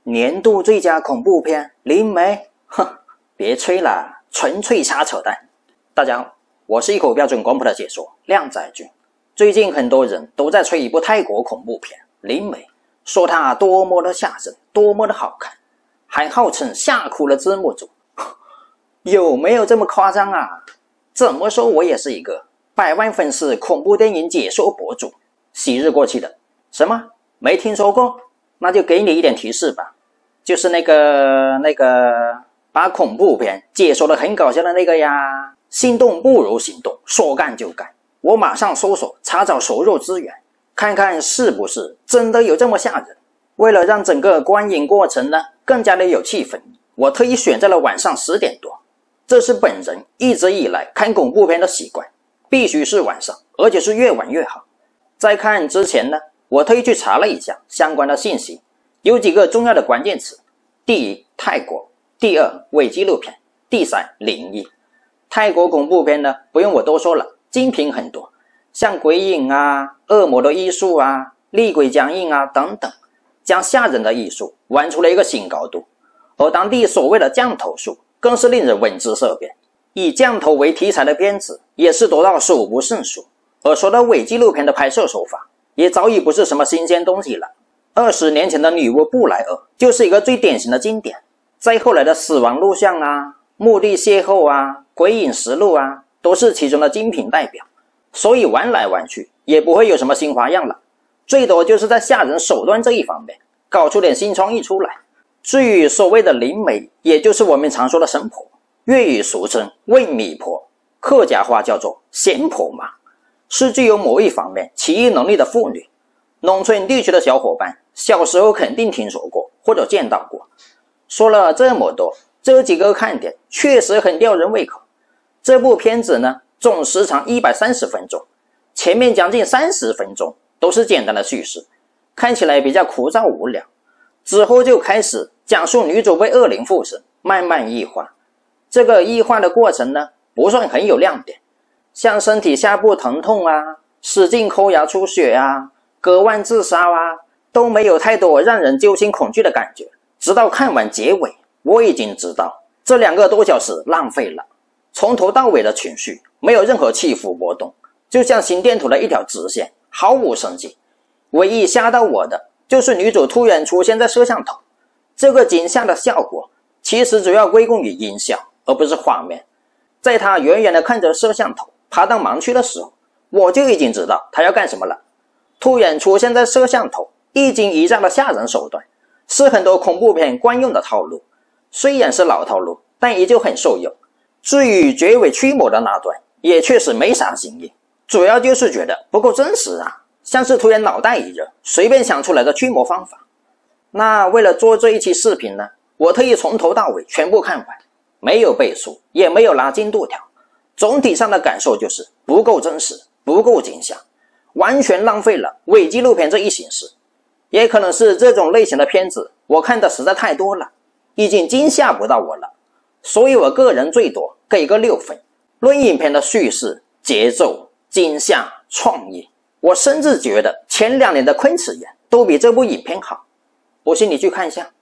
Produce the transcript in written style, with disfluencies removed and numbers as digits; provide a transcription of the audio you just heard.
年度最佳恐怖片灵媒，哼，别吹了，纯粹瞎扯淡。大家好，我是一口标准广播的解说靓仔君。最近很多人都在吹一部泰国恐怖片灵媒，说它多么的吓人，多么的好看，还号称吓哭了字幕组。有没有这么夸张啊？怎么说我也是一个100万粉丝恐怖电影解说博主，昔日过气的。什么？没听说过？那就给你一点提示吧，就是那个把恐怖片解说的很搞笑的那个呀。心动不如行动，说干就干。我马上搜索查找熟肉资源，看看是不是真的有这么吓人。为了让整个观影过程呢更加的有气氛，我特意选在了晚上10点多。这是本人一直以来看恐怖片的习惯，必须是晚上，而且是越晚越好。在看之前呢，我特意去查了一下相关的信息，有几个重要的关键词：第一，泰国；第二，伪纪录片；第三，灵异。泰国恐怖片呢，不用我多说了，精品很多，像鬼影啊、恶魔的艺术啊、厉鬼僵硬啊等等，将吓人的艺术玩出了一个新高度。而当地所谓的降头术更是令人闻之色变，以降头为题材的片子也是多到数不胜数。而说到伪纪录片的拍摄手法，也早已不是什么新鲜东西了。20年前的女巫布莱尔就是一个最典型的经典，再后来的死亡录像啊、墓地邂逅啊、鬼影实录啊，都是其中的精品代表。所以玩来玩去也不会有什么新花样了，最多就是在吓人手段这一方面搞出点新创意出来。至于所谓的灵媒，也就是我们常说的神婆，粤语俗称喂米婆，客家话叫做仙婆嘛，是具有某一方面奇异能力的妇女。农村地区的小伙伴小时候肯定听说过或者见到过。说了这么多，这几个看点确实很吊人胃口。这部片子呢，总时长130分钟，前面将近30分钟都是简单的叙事，看起来比较枯燥无聊。之后就开始讲述女主被恶灵附身，慢慢异化。这个异化的过程呢，不算很有亮点，像身体下部疼痛啊、使劲抠牙出血啊、割腕自杀啊，都没有太多让人揪心恐惧的感觉。直到看完结尾，我已经知道这2个多小时浪费了，从头到尾的情绪没有任何起伏波动，就像心电图的一条直线，毫无生机。唯一吓到我的就是女主突然出现在摄像头，这个惊吓的效果其实主要归功于音效，而不是画面。在她远远地看着摄像头爬到盲区的时候，我就已经知道她要干什么了。突然出现在摄像头，一惊一乍的吓人手段，是很多恐怖片惯用的套路，虽然是老套路，但依旧很受用。至于绝尾驱魔的那段，也确实没啥新意，主要就是觉得不够真实啊，像是突然脑袋一热随便想出来的驱魔方法。那为了做这一期视频呢，我特意从头到尾全部看完，没有倍速，也没有拉进度条。总体上的感受就是不够真实，不够惊吓，完全浪费了伪纪录片这一形式。也可能是这种类型的片子我看的实在太多了，已经惊吓不到我了，所以我个人最多给个6分。论影片的叙事、节奏、惊吓、创意，我甚至觉得前2年的昆池岩都比这部影片好。不信你去看一下。